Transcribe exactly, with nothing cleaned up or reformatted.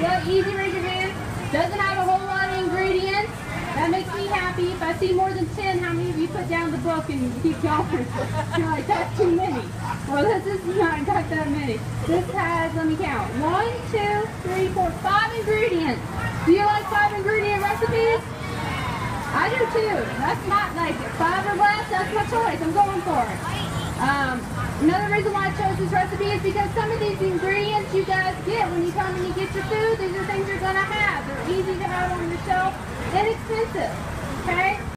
like easy, raise your hand. Doesn't have a whole lot of ingredients. That makes me happy. If I see more than ten, how many of you put down the book and keep going? You're like, that's too many. Well, this is not got that many. This has, let me count, one, two, three, four, five ingredients. Do you like five ingredient recipes? I do too. That's not like five or less. That's my choice. I'm going for it. Um, another reason why I chose this recipe is because some of these ingredients you guys get when you come and you get your food, these are things you're going to have. They're easy to have on your shelf, inexpensive. Okay?